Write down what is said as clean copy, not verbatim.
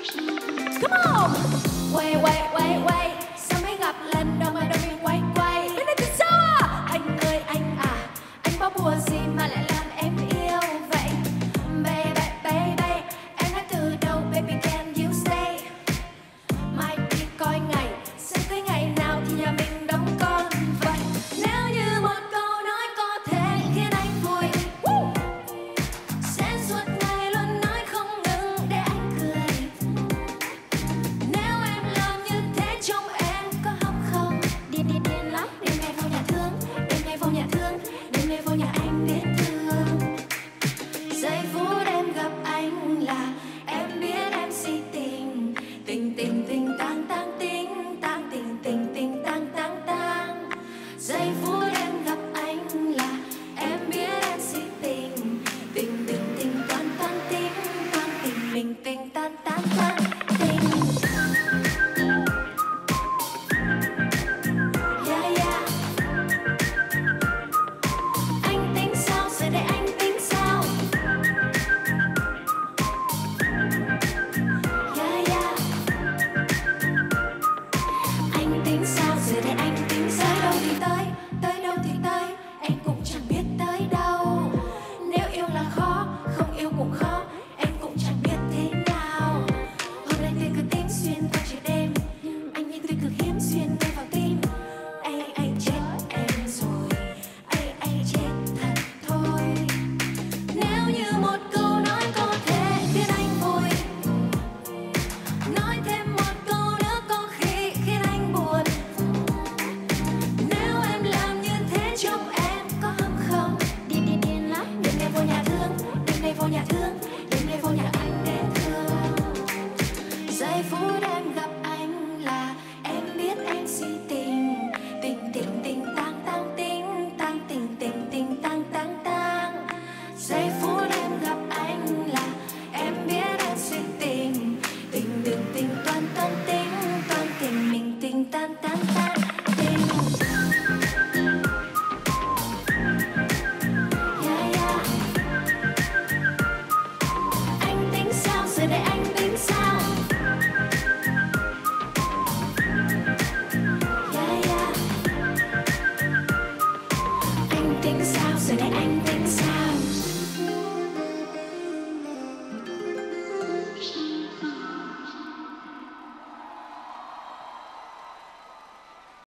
Come on. Quay quay quay quay, sao mới gặp lần đầu mà đôi mình quay quay. Bên đây thì sao à? Anh ơi anh à, anh có buồn gì mà lại làm em yêu vậy? Baby baby, em nói từ đầu baby can you stay? Mai đi coi ngày, xem tới ngày nào thì nhà mình đóng con vậy. Nếu như một câu nói có thể khiến anh vui, sẽ suốt ngày luôn nói không ngừng để anh cười. Nếu em làm như thế trông em có hóc không? Điên điên điên lắm, đêm nay vô nhà thương, đêm nay vô nhà thương, đêm nay vô nhà anh đến thương. Giây phút em gặp anh là em biết em si tình, tình tình tình tang tang tình tang tình tình tình tang tang tang. Giây phút em gặp anh là em biết em si tình, tình tình tình tan tan tình tan tình mình tình tan tan tan tình. Yeah yeah. Anh tính sao giờ đây anh tính sao? Yeah yeah. Anh tính sao giờ đây anh tính sao? Tới đâu thì tới, em cũng chẳng biết tới đâu. Nếu yêu là khó, không yêu cũng khó, em cũng chẳng biết thế nào. Hôm nay tôi cứ tím xuyên qua trời đêm, anh như tôi cứ hiếm xuyên ngay vào tim. Ai chết em rồi, ai chết thật thôi. Nếu như một câu nói có thể khiến anh vui, nói thêm một câu nữa có khi khiến anh buồn. Nếu em làm như thế trông em có hâm không? Điên điên điên lắm, đêm nay vô nhà thương, đêm nay vô nhà thương, đêm nay vô nhà anh đến thương. Giây phút em gặp anh là em biết em si tình, tình tình tình tang tang tình tang tình tình tình tang tang tang. Giây phút em gặp anh là em biết em si tình, tình tình tình toan toan tình mình tình tan tan tan tình. Yeah yeah. Anh tính sao giờ đây anh tính sao? Yeah yeah. Anh tính sao giờ đây anh tính